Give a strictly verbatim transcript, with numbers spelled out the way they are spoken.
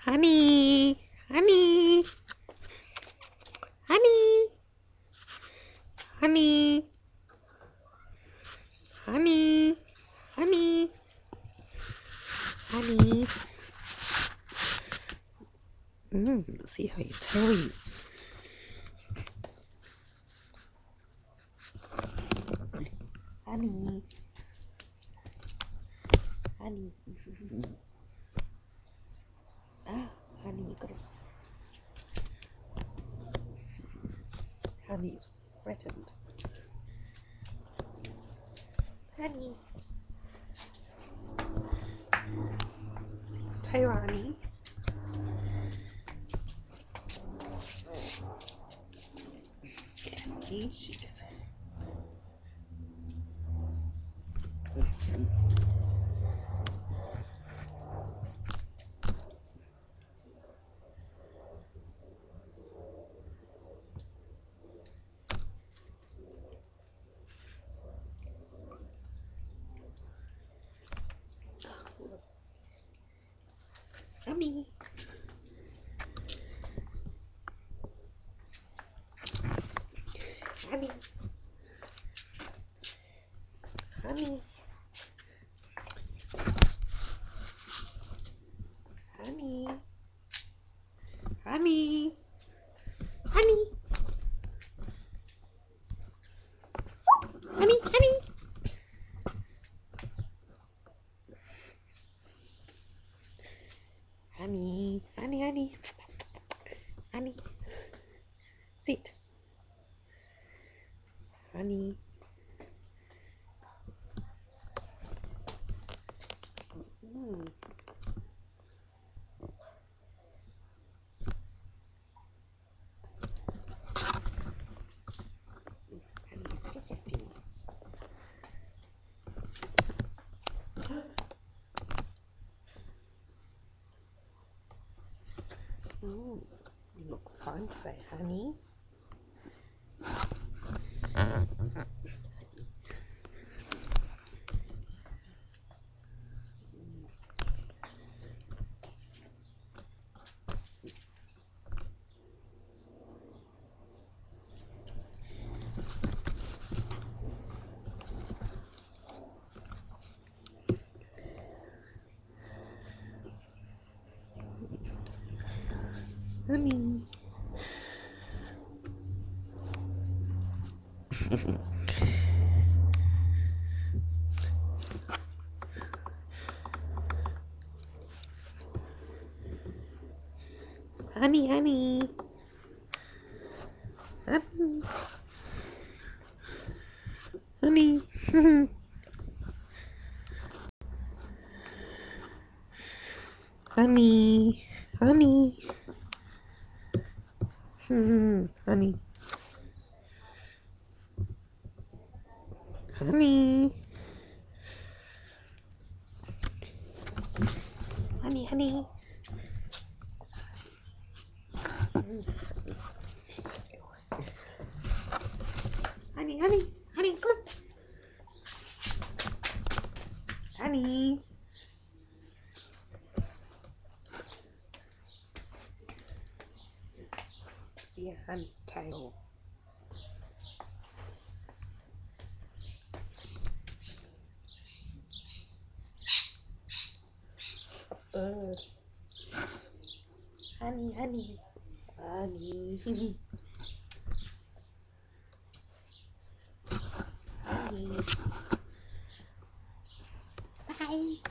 Honey, honey, honey, honey, honey, honey, honey. Mm, see how your toes. Honey, honey. Ah, honey, you gotta. Honey's threatened. Honey. See your toe, honey. Here she is. Honey. Honey. Honey. Honey. Honey. Honey. Honey. Honey. Honey. Honey. Honey. Honey. Sit. Honey. Mm. Honey, just like you. Mm. You look fine today, honey. Honey. Honey, honey. Honey. Honey. Honey. Honey. Honey. Honey. Honey, honey. Honey, honey. Honey, come on. Honey. See honey's tail. Bird. Honey, honey. Honey. Honey. Bye.